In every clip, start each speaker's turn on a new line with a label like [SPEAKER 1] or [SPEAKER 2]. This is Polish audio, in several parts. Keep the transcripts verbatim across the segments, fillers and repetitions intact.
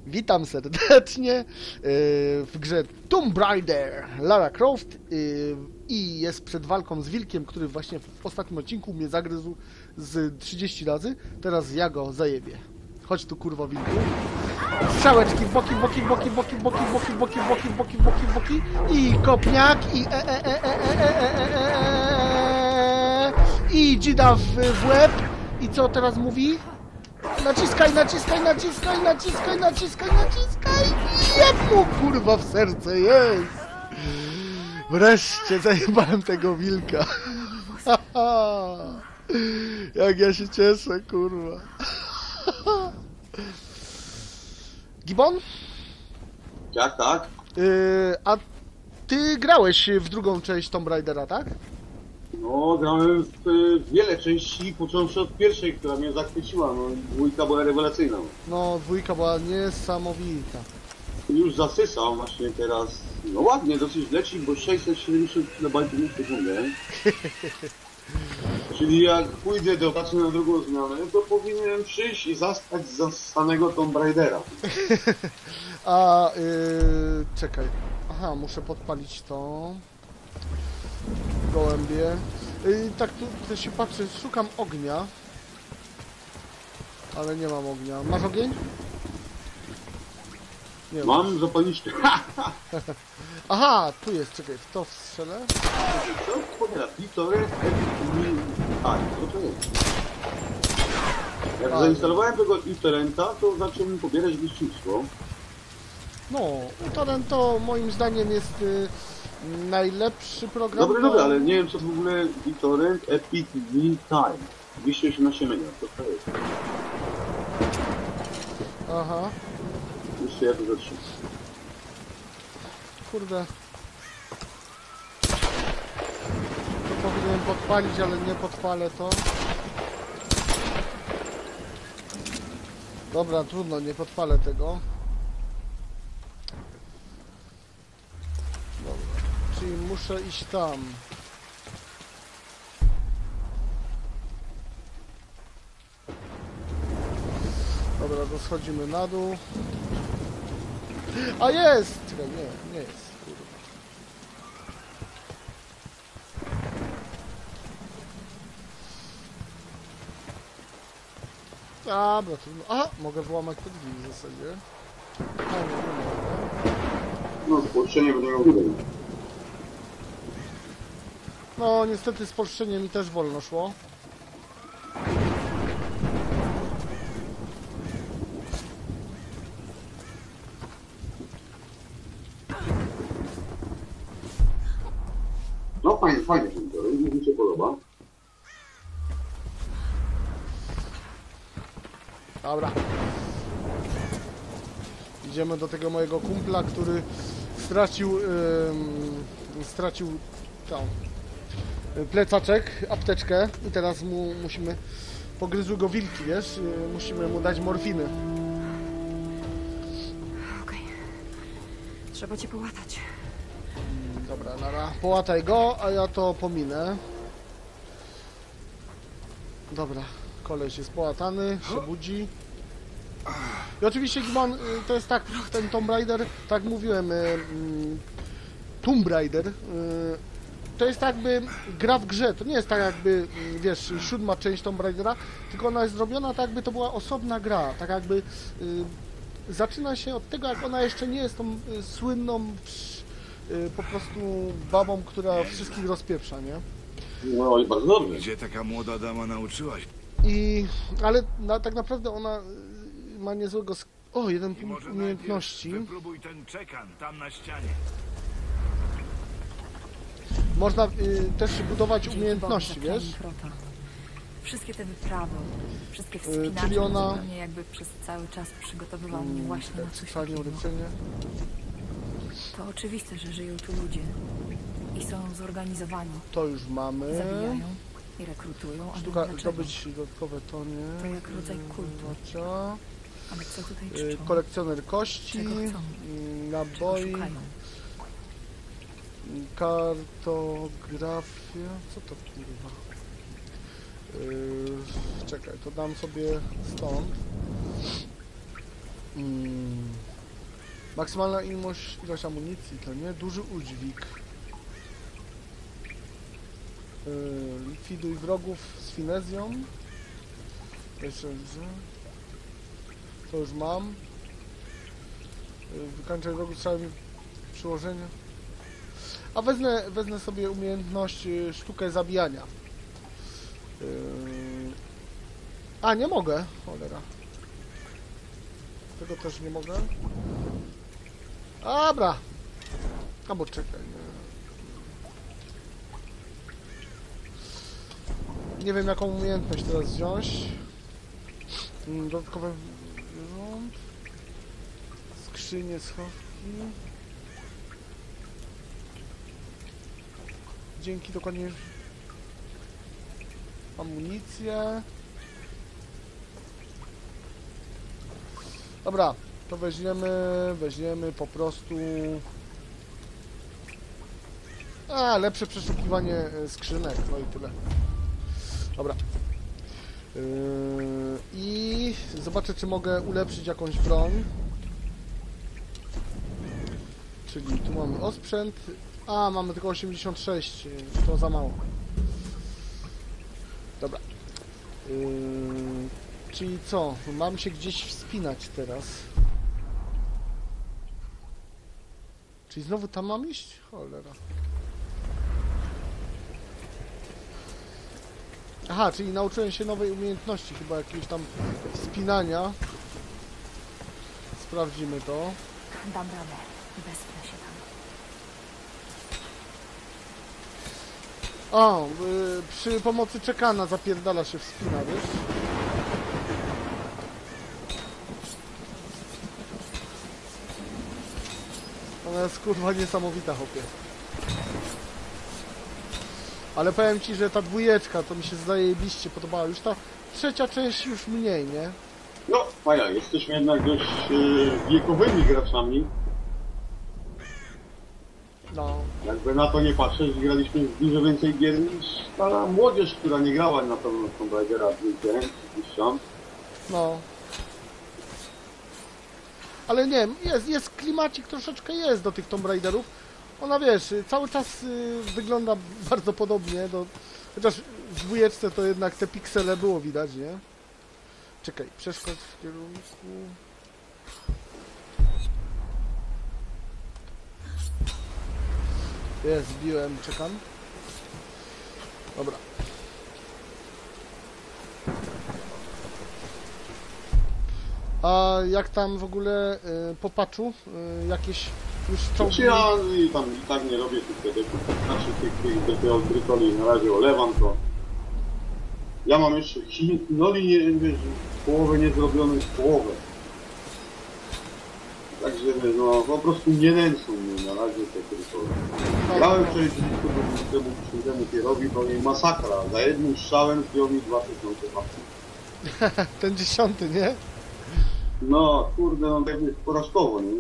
[SPEAKER 1] Witam serdecznie w grze Tomb Raider Lara Croft i jest przed walką z wilkiem, który właśnie w ostatnim odcinku mnie zagryzł z trzydzieści razy. Teraz ja go zajebię. Chodź tu, kurwa, wilku. Strzałeczki w boki, w boki, w boki, w boki, w boki, w boki, w boki, w boki, w boki, w boki, w boki i kopniak i e, e, e, e, e, e, e, e, i dzida w, w łeb. I co teraz mówi? Naciskaj, naciskaj, naciskaj, naciskaj, naciskaj, naciskaj! Jeb mu, kurwa, w serce, jest! Wreszcie zajebałem tego wilka. Jak ja się cieszę, kurwa. Gibbon?
[SPEAKER 2] Tak, tak.
[SPEAKER 1] Yy, a ty grałeś w drugą część Tomb Raidera, tak?
[SPEAKER 2] No, grałem w y, wiele części, począwszy od pierwszej, która mnie zachwyciła. No, dwójka była rewelacyjna.
[SPEAKER 1] No, dwójka była niesamowita.
[SPEAKER 2] Już zasysał właśnie teraz. No ładnie, dosyć leci, bo sześćset siedemdziesiąt kilobajtów na sekundę. Czyli jak pójdę do pracy na drugą zmianę, to powinienem przyjść i zastać zastanego Tomb Raidera.
[SPEAKER 1] A, yy, czekaj. Aha, muszę podpalić to. Gołębie. Yy, tak tu, tu się patrzę, szukam ognia. Ale nie mam ognia. Masz ogień? Nie
[SPEAKER 2] Mam zapalniczkę.
[SPEAKER 1] Aha, tu jest, czekaj, w to strzelę.
[SPEAKER 2] Co? Powiada, Victory Tak, co to jest? Jak
[SPEAKER 1] A,
[SPEAKER 2] zainstalowałem tego Torrenta, to zaczął mi pobierać wyścigstwo.
[SPEAKER 1] No, Torrent to moim zdaniem jest y, najlepszy program.
[SPEAKER 2] Dobry,
[SPEAKER 1] do...
[SPEAKER 2] dobry, ale nie wiem co w ogóle Torrent Epic Meal Time. dwieście osiemnaście mega, co to jest?
[SPEAKER 1] Aha.
[SPEAKER 2] Jeszcze ja to zatrzymam.
[SPEAKER 1] Kurde. To powinienem podpalić, ale nie podpalę to. Dobra, trudno, nie podpalę tego. Dobra, czyli muszę iść tam. Dobra, to schodzimy na dół. A jest! Czekaj, nie, nie jest. Dobra, trudno. Aha, mogę wyłamać te drzwi w zasadzie. No, nie, nie mogę.
[SPEAKER 2] No, spolszczenie będę miał tutaj.
[SPEAKER 1] No, niestety spolszczenie mi też wolno szło.
[SPEAKER 2] No fajnie, fajnie ten Torrent, mi się podoba.
[SPEAKER 1] Dobra. Idziemy do tego mojego kumpla, który stracił yy, stracił tą plecaczek, apteczkę i teraz mu musimy, pogryzły go wilki, wiesz, yy, musimy mu dać morfiny.
[SPEAKER 3] Okej. Trzeba cię połatać.
[SPEAKER 1] Dobra, nara, połataj go, a ja to pominę. Dobra, koleś jest połatany, się budzi. I oczywiście, Gibbon, to jest tak, ten Tomb Raider, tak jak mówiłem, Tomb Raider, to jest tak jakby gra w grze, to nie jest tak jakby, wiesz, siódma część Tomb Raidera, tylko ona jest zrobiona tak jakby to była osobna gra, tak jakby zaczyna się od tego, jak ona jeszcze nie jest tą słynną po prostu babą, która wszystkich rozpieprza, nie?
[SPEAKER 2] No i bardzo dobrze.
[SPEAKER 4] Gdzie taka młoda dama nauczyłaś?
[SPEAKER 1] I, ale na, tak naprawdę ona ma niezłego... sk- O, jeden
[SPEAKER 4] I
[SPEAKER 1] punkt
[SPEAKER 4] może
[SPEAKER 1] umiejętności.
[SPEAKER 4] najpierw wypróbuj ten czekan tam na ścianie.
[SPEAKER 1] Można y, też budować
[SPEAKER 3] Dzięki
[SPEAKER 1] umiejętności,
[SPEAKER 3] Bogu za
[SPEAKER 1] wiesz?
[SPEAKER 3] Planin Prota. Wszystkie te wyprawy, wszystkie wspinacze,
[SPEAKER 1] czyli ona-
[SPEAKER 3] zupełnie jakby przez cały czas przygotowywał mnie właśnie na coś
[SPEAKER 1] Panie
[SPEAKER 3] takiego.
[SPEAKER 1] ulepszenie.
[SPEAKER 3] To oczywiste, że żyją tu ludzie i są zorganizowani.
[SPEAKER 1] To już mamy.
[SPEAKER 3] Zabijają i rekrutują, ale
[SPEAKER 1] Sztuka
[SPEAKER 3] dlaczego?
[SPEAKER 1] zdobyć dodatkowe tonie.
[SPEAKER 3] To jak rodzaj kultu.
[SPEAKER 1] Zobaczcie.
[SPEAKER 3] Ale co tutaj
[SPEAKER 1] Y,
[SPEAKER 3] krzyczą?
[SPEAKER 1] kolekcjoner kości,
[SPEAKER 3] Czego chcą?
[SPEAKER 1] y,
[SPEAKER 3] Czego
[SPEAKER 1] naboi,
[SPEAKER 3] szukają?
[SPEAKER 1] kartografia. Co to kurwa? Yy, czekaj, to dam sobie stąd. Mm. Maksymalna ilość, ilość amunicji, to nie? Duży udźwig. Yy, likwiduj wrogów z finezją. Jeszcze widzę. To już mam. Yy, wykańczaj wrogów strzałami przyłożenia. A wezmę, wezmę sobie umiejętność yy, sztukę zabijania. Yy... A, nie mogę. Cholera. Tego też nie mogę. Dobra. Albo czekaj. Nie. nie wiem jaką umiejętność teraz wziąć. Dodatkowe wyrząd. Skrzynie, schowki. Dzięki dokładnie amunicję. Dobra, to weźmiemy, weźmiemy po prostu... A, lepsze przeszukiwanie skrzynek, no i tyle. Dobra. Yy, I zobaczę, czy mogę ulepszyć jakąś broń. Czyli tu mamy osprzęt. A, mamy tylko osiemdziesiąt sześć, to za mało. Dobra. Yy, czyli co? Mam się gdzieś wspinać teraz. Czyli znowu tam mam iść? Cholera. Aha, czyli nauczyłem się nowej umiejętności, chyba jakiegoś tam wspinania. Sprawdzimy to.
[SPEAKER 3] Dam radę. Wespnę się tam.
[SPEAKER 1] O, y, przy pomocy czekana zapierdala się wspina, wiesz? Ona jest kurwa niesamowita, chłopie. Ale powiem ci, że ta dwójeczka to mi się zajebiście podobała. Już ta trzecia część już mniej, nie?
[SPEAKER 2] No, Maja, jesteśmy jednak dość e, wiekowymi graczami.
[SPEAKER 1] No.
[SPEAKER 2] Jakby na to nie patrzeć, graliśmy dużo więcej gier niż ta młodzież, która nie grała na pewno w Tomb Raidera dwójkę, czy
[SPEAKER 1] No. Ale nie wiem, jest, jest klimacik troszeczkę jest do tych Tomb Raiderów. Ona wiesz, cały czas y, wygląda bardzo podobnie do... Chociaż w dwójeczce to jednak te piksele było widać, nie? Czekaj, przeszkód w kierunku... Jest, zbiłem, czekam. Dobra. A jak tam w ogóle y, po patchu? Y, jakieś już czołgi?
[SPEAKER 2] Czy ja i tam i tak nie robię tych dedeków, znaczy tych, tych, tych odbrytoli na razie olewam to. Ja mam jeszcze noli nie wiesz, połowę nie zrobionych w połowę. Także no po prostu nie nęcą mnie na razie te tylko. Grałem przecież temu temu kierowi, to nie masakra. Za jednym strzałem zdjął mi dwa tysiące babci.
[SPEAKER 1] Ten dziesiąty, nie?
[SPEAKER 2] No kurde, no tak jest porażkowo, nie?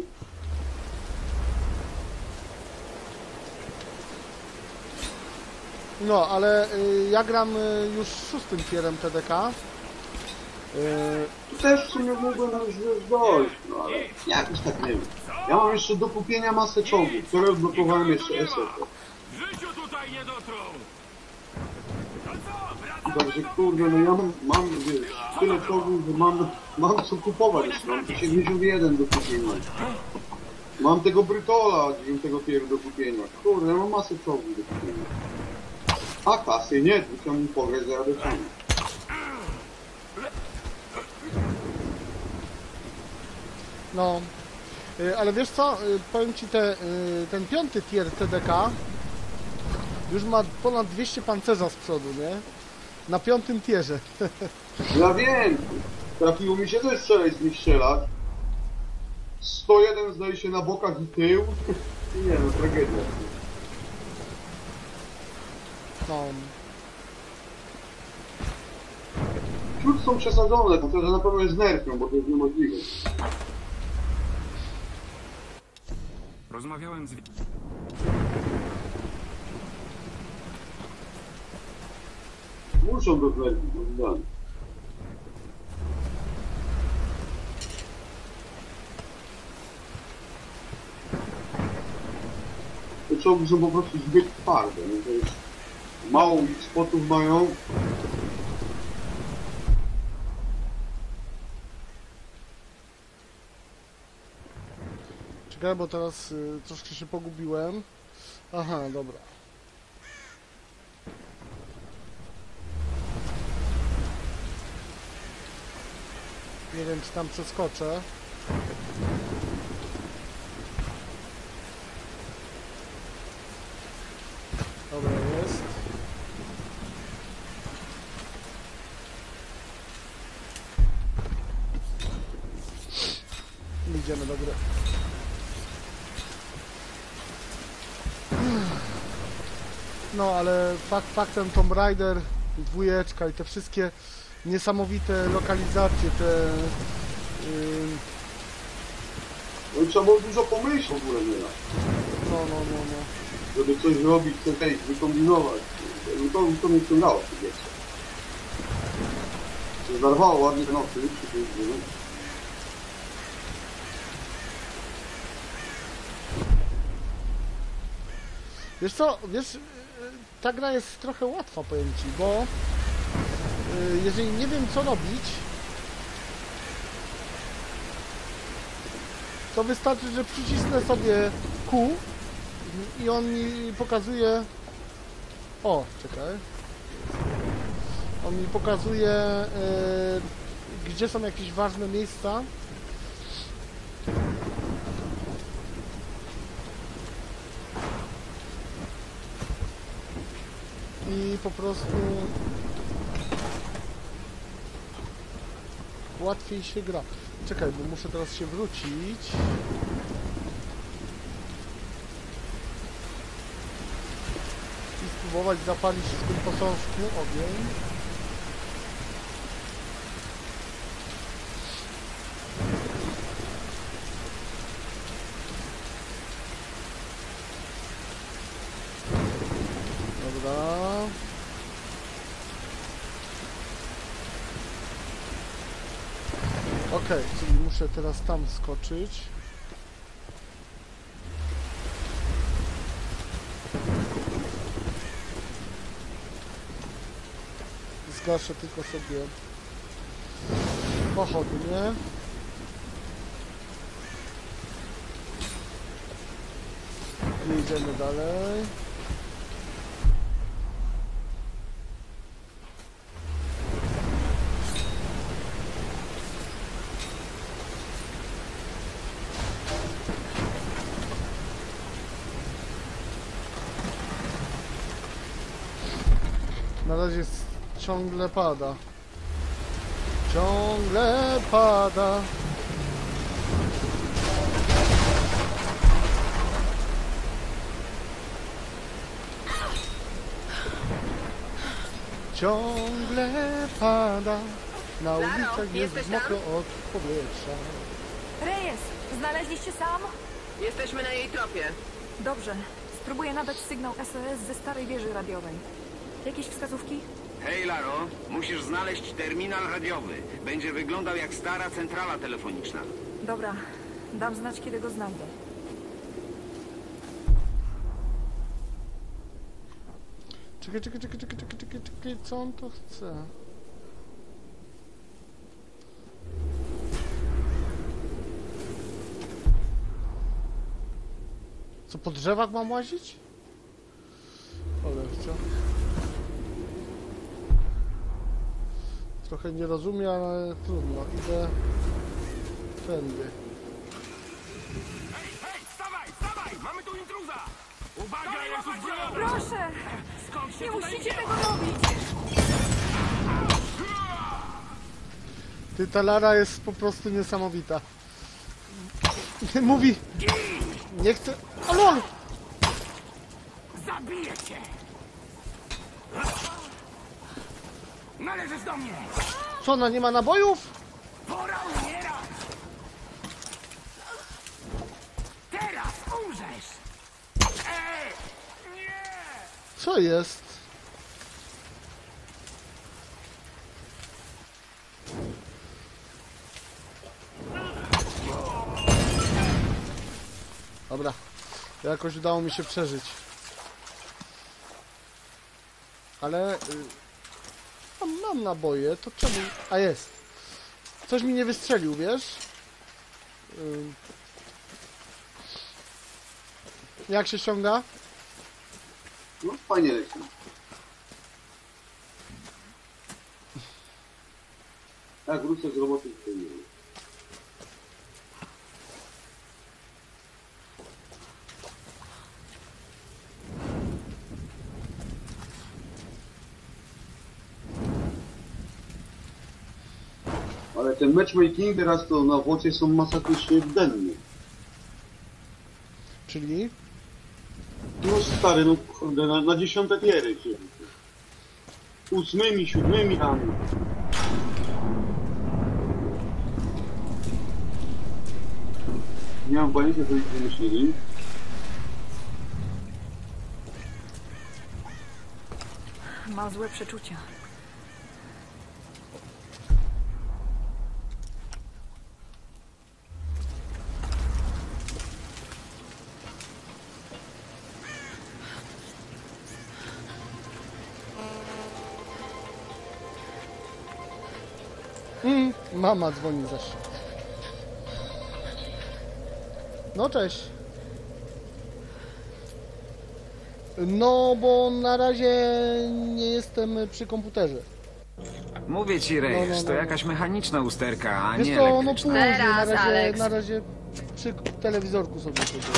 [SPEAKER 1] No, ale y, ja gram y, już szóstym tierem T D K. Y,
[SPEAKER 2] Tu też w sumie mogłem już dojść, no ale jakoś tak nie wiem. Ja mam jeszcze do kupienia masę czołgów, które odblokowałem jeszcze S F.
[SPEAKER 4] W życiu tutaj nie dotrą! No co,
[SPEAKER 2] Także kurde, no ja mam, mam wiesz, tyle czołgów, że mam, mam co kupować jeszcze, mam siedemdziesiąt jeden do kupienia. Mam tego Brytola dziewiątego tieru do kupienia. Kurde, ja mam masę czołgów do kupienia. A kasy nie, tu chciałem mi pograć za radyczami.
[SPEAKER 1] no, y, ale wiesz co? Y, powiem ci, te, y, ten piąty tier T D K już ma ponad dwieście pancerza z przodu, nie? Na piątym tierze.
[SPEAKER 2] Ja wiem, trafiło mi się też wczoraj z nich strzelać. sto jeden zdaje się na bokach i tył. Nie no, tragedia.
[SPEAKER 1] No.
[SPEAKER 2] Wśród są przesadzone, to że na pewno jest nerfią, bo to jest niemożliwe.
[SPEAKER 5] Rozmawiałem z...
[SPEAKER 2] Muszą go znerfić, moim zdaniem. czołgi są po prostu zbyt twarde. No to jest, mało ich spotów mają.
[SPEAKER 1] Czekaj, bo teraz y, troszkę się pogubiłem. Aha, dobra. Nie wiem, czy tam przeskoczę. Dobra, jest. Idziemy do gry. No, ale fakt faktem Tomb Raider, dwójeczka i te wszystkie niesamowite lokalizacje, te... Yy...
[SPEAKER 2] No i trzeba było dużo pomyśleć w ogóle nieraz.
[SPEAKER 1] No, no, no, no.
[SPEAKER 2] Żeby coś zrobić, coś hej, wykombinować. No to, to mnie wciągało w tej wiecie. Się zarwało ładnie te nocy, przy tej grze.
[SPEAKER 1] Wiesz co, wiesz, yy, ta gra jest trochę łatwa, powiem ci, bo yy, jeżeli nie wiem co robić, to wystarczy, że przycisnę sobie Q i on mi pokazuje... O, czekaj. On mi pokazuje, yy, gdzie są jakieś ważne miejsca. I po prostu łatwiej się gra. Czekaj, bo muszę teraz się wrócić. I spróbować zapalić w tym posążku ogień. Dobra. Okej, czyli muszę teraz tam skoczyć. Zgaszę tylko sobie pochodnie. I idziemy dalej. Na razie ciągle pada. Ciągle pada. Ciągle pada. Na ulicach jest mokro od powietrza.
[SPEAKER 3] Reyes, znaleźliście sam?
[SPEAKER 5] Jesteśmy na jej tropie.
[SPEAKER 3] Dobrze. Spróbuję nadać sygnał S O S ze starej wieży radiowej. Jakieś wskazówki?
[SPEAKER 6] Hej, Laro, musisz znaleźć terminal radiowy. Będzie wyglądał jak stara centrala telefoniczna.
[SPEAKER 3] Dobra. Dam znać, kiedy go znajdę.
[SPEAKER 1] Czekaj, czekaj, czekaj, czekaj, czekaj, czekaj, czekaj, co on to chce? Co, po drzewach mam łazić? Cholewcia. Trochę nie rozumiem, ale trudno. Idę tędy.
[SPEAKER 4] Hej, hej, wstawaj, wstawaj! Mamy tu intruza! Uwaga, jest uzbrojony!
[SPEAKER 3] Proszę!
[SPEAKER 4] Skąd się
[SPEAKER 3] Nie
[SPEAKER 4] tutaj
[SPEAKER 3] musicie
[SPEAKER 4] wzięła?
[SPEAKER 3] tego robić!
[SPEAKER 1] Ty, ta Lara jest po prostu niesamowita. Mówi... Nie chcę... O lol!
[SPEAKER 4] Zabiję cię! Należysz do mnie!
[SPEAKER 1] Co, ona nie ma nabojów?
[SPEAKER 4] Pora umierać! Teraz umrzesz! Ej! Nie!
[SPEAKER 1] Co jest? Dobra. Jakoś udało mi się przeżyć. Ale... Y, mam, mam naboje, to czemu... A jest. Coś mi nie wystrzelił, wiesz? Y, jak się ściąga?
[SPEAKER 2] No fajnie leci. Jak wrócę z roboty, to nie wiem. Ale ten matchmaking teraz to na Włocie są masakrycznie denny.
[SPEAKER 1] Czyli?
[SPEAKER 2] No stary, no kurde, na, na dziesiąte tiery się. Ósmymi, siódmymi tam. Nie mam pojęcia, co ich wymyślili.
[SPEAKER 3] Mam złe przeczucia.
[SPEAKER 1] Mm, mama dzwoni za się. No cześć. No bo na razie nie jestem przy komputerze.
[SPEAKER 6] Mówię ci, Reyes,
[SPEAKER 1] No, no, no,
[SPEAKER 6] to
[SPEAKER 1] no.
[SPEAKER 6] jakaś mechaniczna usterka, a
[SPEAKER 1] Wiesz
[SPEAKER 6] nie
[SPEAKER 1] co, no
[SPEAKER 6] elektryczna.
[SPEAKER 1] później, na
[SPEAKER 5] Teraz,
[SPEAKER 1] razie,
[SPEAKER 5] Alex.
[SPEAKER 1] na razie przy telewizorku sobie siedzę.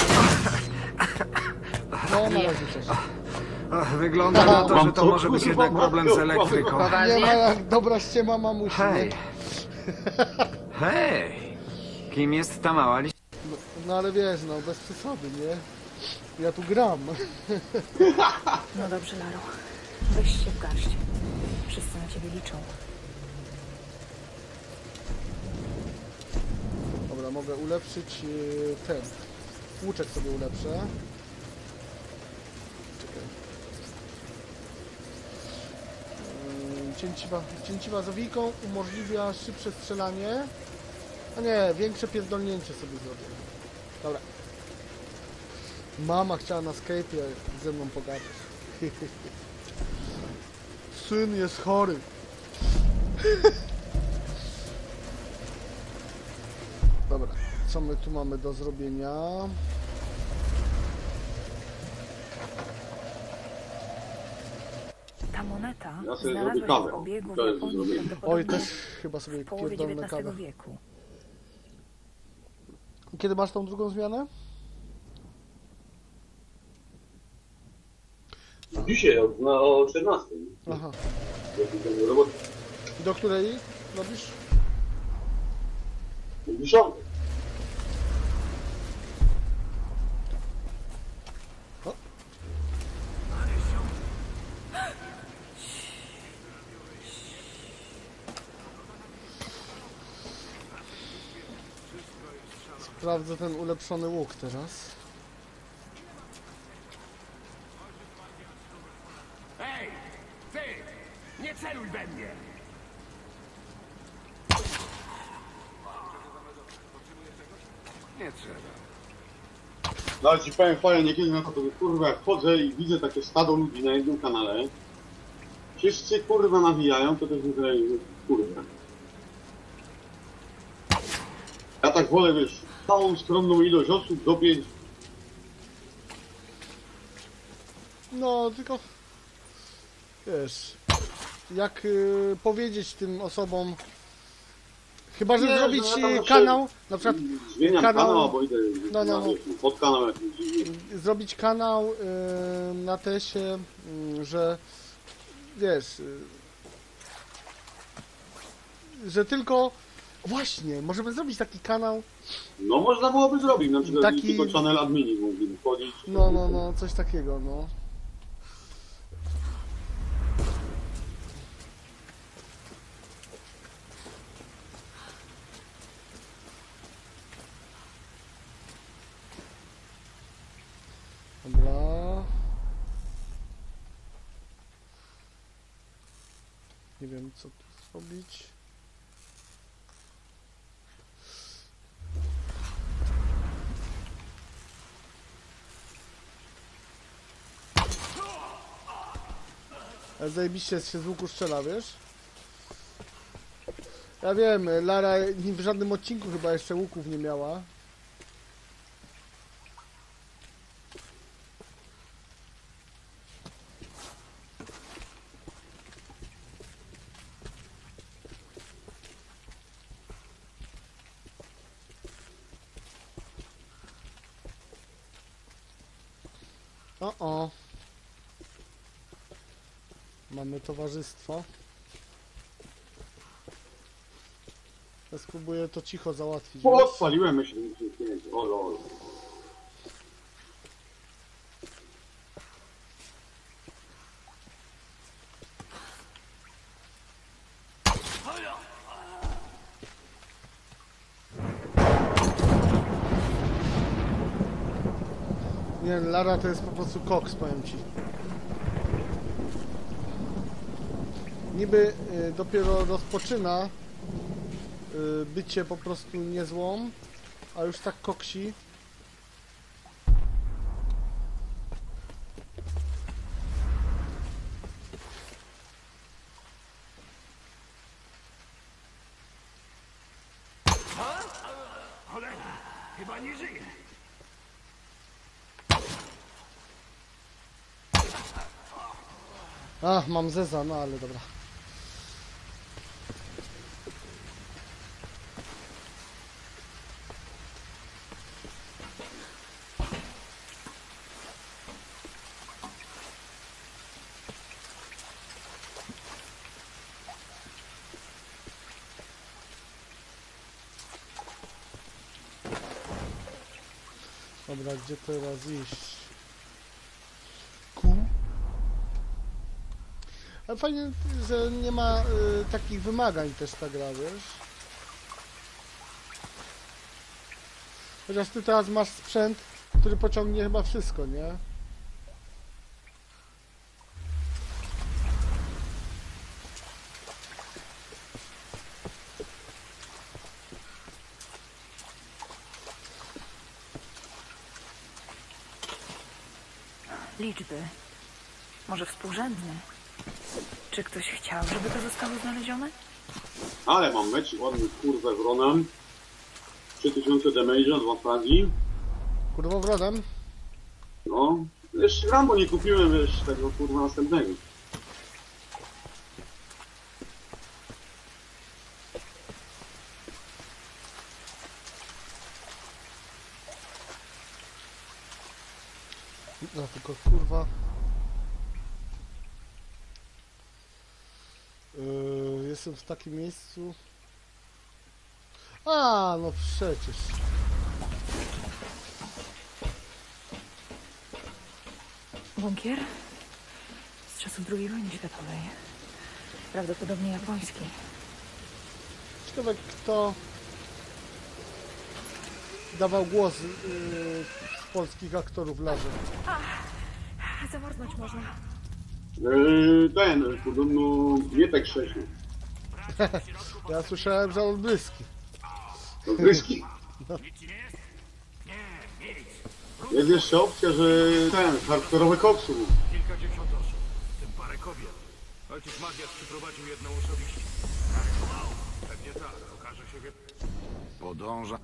[SPEAKER 1] No na razie cześć.
[SPEAKER 6] Ach, wygląda na to, że to
[SPEAKER 2] Mam
[SPEAKER 6] może być
[SPEAKER 2] kurwa,
[SPEAKER 6] jednak problem z
[SPEAKER 2] mam
[SPEAKER 6] elektryką.
[SPEAKER 2] kurwa.
[SPEAKER 1] Nie ma jak dobra ściema mamusi,
[SPEAKER 6] Hej.
[SPEAKER 1] nie?
[SPEAKER 6] Hej! Kim jest ta mała liść?
[SPEAKER 1] No, no ale wiesz, no bez przesady, nie? Ja tu gram.
[SPEAKER 3] No dobrze, Laro. Weź się w garść. Wszyscy na ciebie liczą.
[SPEAKER 1] Dobra, mogę ulepszyć yy, ten. Łuczek sobie ulepszę. Czekaj. Yy, cięciwa, cięciwa z owijką umożliwia szybsze strzelanie. A nie, większe pierdolnięcie sobie zrobię. Dobra. Mama chciała na Skype'ie ze mną pogadać. Syn jest chory. Dobra, co my tu mamy do zrobienia?
[SPEAKER 3] Ta moneta
[SPEAKER 2] Ja sobie
[SPEAKER 3] znalazła
[SPEAKER 2] zrobię
[SPEAKER 3] się
[SPEAKER 2] kawę.
[SPEAKER 3] w obiegu w
[SPEAKER 2] To jest
[SPEAKER 3] Japonii
[SPEAKER 2] zrobię.
[SPEAKER 1] Oj,
[SPEAKER 3] prawdopodobnie
[SPEAKER 1] też chyba sobie
[SPEAKER 3] w połowie
[SPEAKER 1] pierdolę
[SPEAKER 3] dziewiętnastego
[SPEAKER 1] kawę.
[SPEAKER 3] wieku.
[SPEAKER 1] Kiedy masz tą drugą zmianę?
[SPEAKER 2] Dzisiaj, o- na o czternastej.
[SPEAKER 1] Aha.
[SPEAKER 2] Jak idę do roboty.
[SPEAKER 1] I do której robisz?
[SPEAKER 2] dziesiątej.
[SPEAKER 1] O. Sprawdzę ten ulepszony łuk teraz.
[SPEAKER 4] Ej! Ty! Nie celuj we mnie! Nie trzeba.
[SPEAKER 2] No ale ci powiem fajnie, niekiedy na to, to kurwa jak wchodzę i widzę takie stado ludzi na jednym kanale. Wszyscy kurwa nawijają, to też myślę, że kurwa. Ja tak wolę, wiesz, całą skromną ilość osób do pięć.
[SPEAKER 1] No, tylko... Wiesz... Jak y, powiedzieć tym osobom... Chyba, że
[SPEAKER 2] Nie,
[SPEAKER 1] zrobić
[SPEAKER 2] że ja tam
[SPEAKER 1] y, kanał, na przykład
[SPEAKER 2] Zmieniam
[SPEAKER 1] kanał-
[SPEAKER 2] kanał, albo idę
[SPEAKER 1] No, no,
[SPEAKER 2] na,
[SPEAKER 1] no.
[SPEAKER 2] wiesz, pod kanał jakiś.
[SPEAKER 1] zrobić kanał y, na tesie, y, że wiesz, y, że tylko właśnie, możemy zrobić taki kanał,
[SPEAKER 2] No można byłoby zrobić, na przykład
[SPEAKER 1] Taki-
[SPEAKER 2] tylko channel admini mogliby wchodzić.
[SPEAKER 1] no, no, no, coś takiego, no. Dobra. Nie wiem, co tu zrobić. Ale zajebiście się z łuku strzela, wiesz? Ja wiem, Lara w żadnym odcinku chyba jeszcze łuków nie miała. O, o. Mamy towarzystwo. Ja spróbuję to cicho załatwić.
[SPEAKER 2] O,
[SPEAKER 1] wiesz?
[SPEAKER 2] odpaliłem myślę, że o lol.
[SPEAKER 1] Nie, Lara to jest po prostu koks, powiem ci. Niby y, dopiero rozpoczyna y, bycie po prostu niezłą, a już tak koksi.
[SPEAKER 4] Cholera, chyba nie żyje.
[SPEAKER 1] Ach, mam zeza, no ale dobra. Dobra, gdzie teraz iść? Ku? Ale fajnie, że nie ma y, takich wymagań też ta gra, wiesz? Chociaż ty teraz masz sprzęt, który pociągnie chyba wszystko, nie?
[SPEAKER 3] Liczby. Może współrzędne. Czy ktoś chciał, żeby to zostało znalezione?
[SPEAKER 2] Ale mam mecz ładny kurwę wronem. trzy tysiące damage'a, dwa fragi.
[SPEAKER 1] Kurwa wrodem.
[SPEAKER 2] No. Jeszcze Rambo nie kupiłem, wiesz, tego kurwa następnego.
[SPEAKER 1] No tylko kurwa. Yy, jestem w takim miejscu. A, no przecież.
[SPEAKER 3] Bunkier? Z czasów drugiej wojny światowej. Prawdopodobnie japoński.
[SPEAKER 1] Ciekawe kto dawał głos yy, z polskich aktorów Larze.
[SPEAKER 3] Zawarznąć można.
[SPEAKER 2] Eee, ten, podobno Mietek sześć.
[SPEAKER 1] Ja słyszałem, że odbryski.
[SPEAKER 2] To gryzki.
[SPEAKER 4] Nic ci nie jest? Nie, nic.
[SPEAKER 2] Jest jeszcze opcja, że ten, hardkorowy koksu.
[SPEAKER 4] Kilkadziesiąt osób, w tym parę kobiet. Ojciec Matthias przyprowadził jedną osobiście. Aresztował. Pewnie tak, okaże się wie...
[SPEAKER 6] Podąża.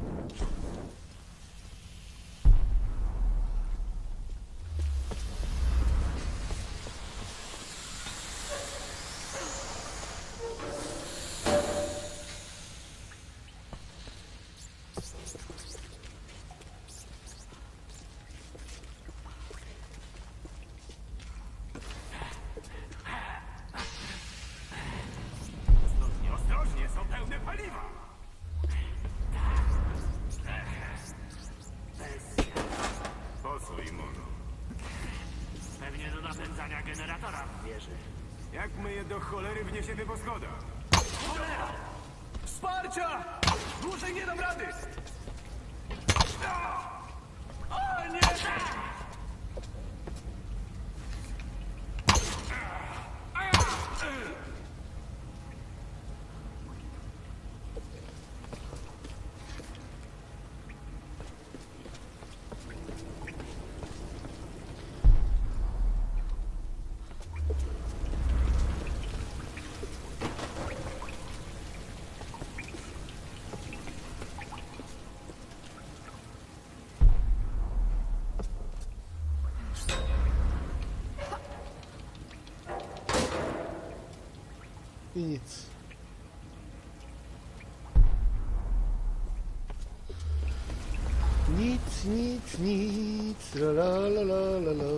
[SPEAKER 4] Ostrożnie, są pełne paliwa. Po co im ono? Pewnie do napędzania generatora w wieży. Jak my je do cholery wniesiemy po schodach? Cholera! Wsparcia! Dłużej nie dam rady! O nie!
[SPEAKER 1] I nic. Nic, nic, nic. La la la la la la.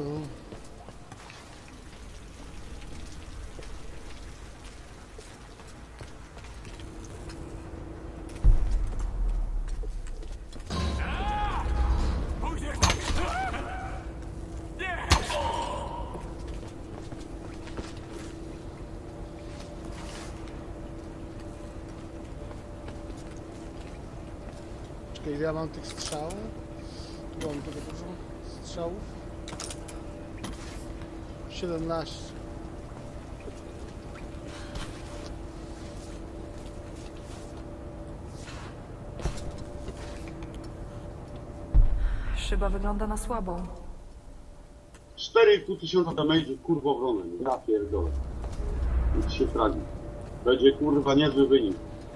[SPEAKER 1] Ile ja mam tych strzałów? Tu mam tego dużo strzałów. siedemnaście.
[SPEAKER 3] Szyba wygląda na słabą.
[SPEAKER 2] cztery i pół tysiąca damage'u, kurwa wronem. Ja pierdolę. Nic się fragi. Będzie kurwa niezły wynik.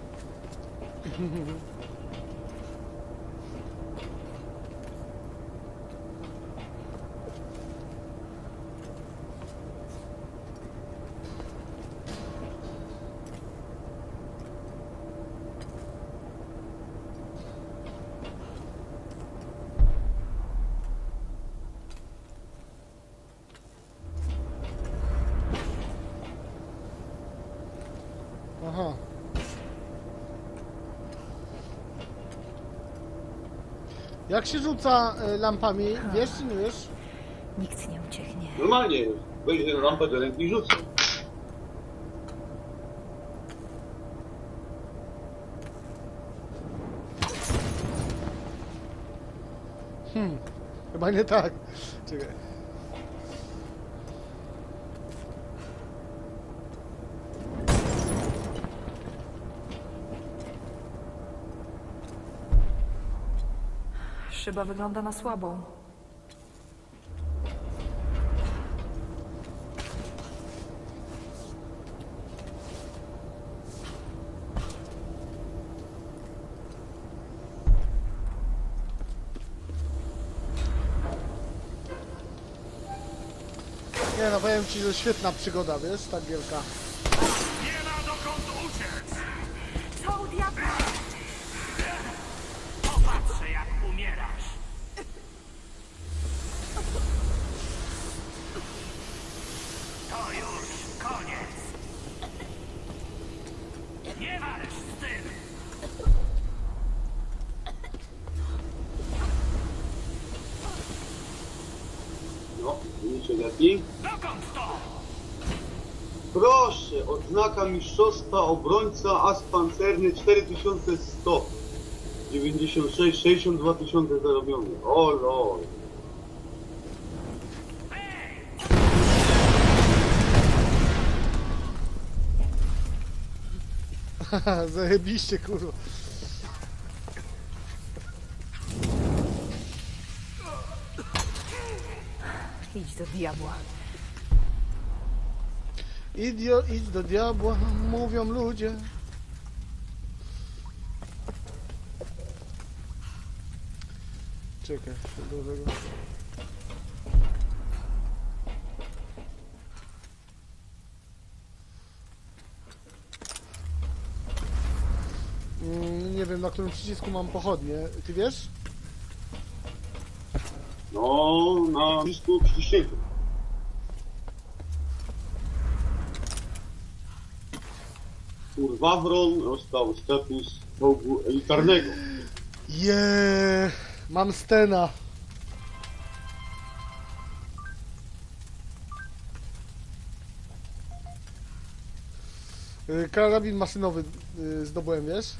[SPEAKER 1] Aha. Jak się rzuca y, lampami? Wiesz czy nie wiesz?
[SPEAKER 3] Nikt nie ucieknie.
[SPEAKER 2] Normalnie, weź tę lampę do ręki i rzucę.
[SPEAKER 1] Hmm. Chyba nie tak. Czekaj.
[SPEAKER 3] Szyba wygląda na słabą.
[SPEAKER 1] Nie no, powiem ci, że świetna przygoda, wiesz, ta gierka.
[SPEAKER 4] Nie ma dokąd uciec!
[SPEAKER 3] Co u diabła?
[SPEAKER 4] Popatrzę, jak umierasz. To już koniec. Nie walcz z tym!
[SPEAKER 2] No, widzicie lepiej?
[SPEAKER 4] Dokąd to?
[SPEAKER 2] Proszę, odznaka mistrzostwa obrońca as pancerny cztery tysiące sto dziewięćdziesiąt sześć, sześćdziesiąt dwa tysiące zarobione. O lol.
[SPEAKER 1] Haha, zajebiście, kurwa.
[SPEAKER 3] Idź do diabła.
[SPEAKER 1] Idio, idź do diabła, mówią ludzie. Czekaj, do tego. Mm, nie wiem, na którym przycisku mam pochodnie. Ty wiesz?
[SPEAKER 2] No, na blisku przyciśnięciu. Urwawron dostał status czołgu elitarnego.
[SPEAKER 1] Jeee, mam Stena. Y, Karabin maszynowy y, zdobyłem, wiesz?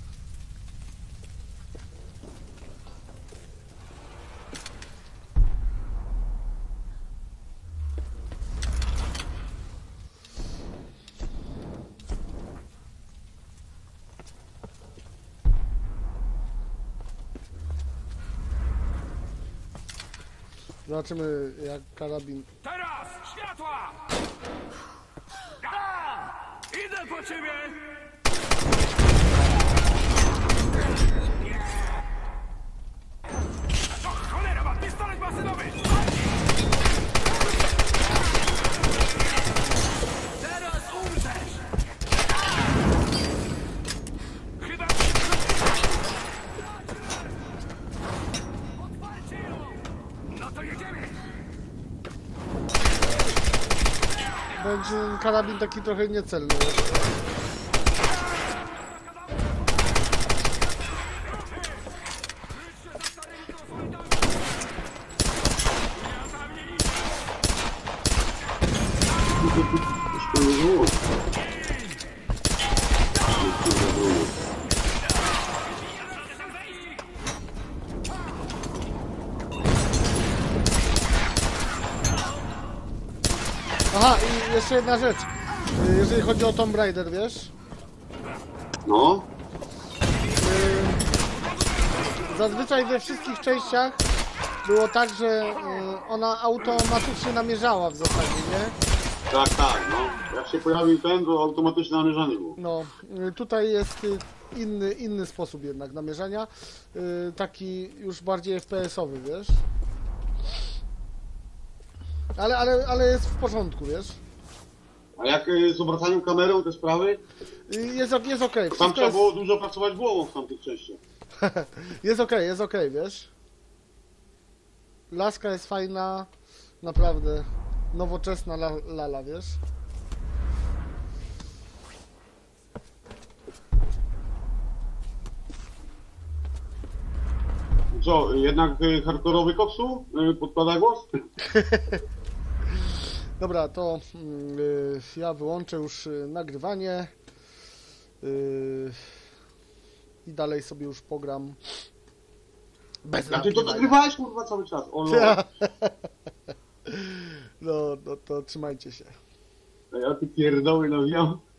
[SPEAKER 1] Zobaczymy, jak karabin...
[SPEAKER 4] Teraz! Światła! A! Idę po ciebie! O, cholera, ma pistolet maszynowy! Teraz umrzesz!
[SPEAKER 1] Będzie karabin taki trochę niecelny. Aha, i jeszcze jedna rzecz. Jeżeli chodzi o Tomb Raider, wiesz?
[SPEAKER 2] No,
[SPEAKER 1] Zazwyczaj we wszystkich częściach było tak, że y, ona automatycznie namierzała w zasadzie, nie?
[SPEAKER 2] tak, tak, no. Jak się pojawił ten, to automatyczne namierzanie było.
[SPEAKER 1] No, y, tutaj jest y, inny, inny sposób jednak namierzania. Y, taki już bardziej F P S-owy, wiesz? Ale, ale, ale jest w porządku, wiesz?
[SPEAKER 2] A jak y, z obracaniem kamerą te sprawy?
[SPEAKER 1] Y, Jest, ok- jest okej,
[SPEAKER 2] Tam
[SPEAKER 1] wszystko
[SPEAKER 2] trzeba
[SPEAKER 1] jest,
[SPEAKER 2] było dużo pracować głową w tamtych częściach.
[SPEAKER 1] jest okej, jest okej, wiesz? Laska jest fajna, naprawdę nowoczesna la, lala, wiesz?
[SPEAKER 2] Co, jednak y, hardkorowy koksu y, podkłada głos?
[SPEAKER 1] Dobra, to mm, y, ja wyłączę już y, nagrywanie y, i dalej sobie już pogram bez
[SPEAKER 2] A ty to
[SPEAKER 1] nagrywania.
[SPEAKER 2] nagrywałeś kurwa cały czas. O, no.
[SPEAKER 1] No, no to trzymajcie się.
[SPEAKER 2] Ja ty pierdoły nawijam.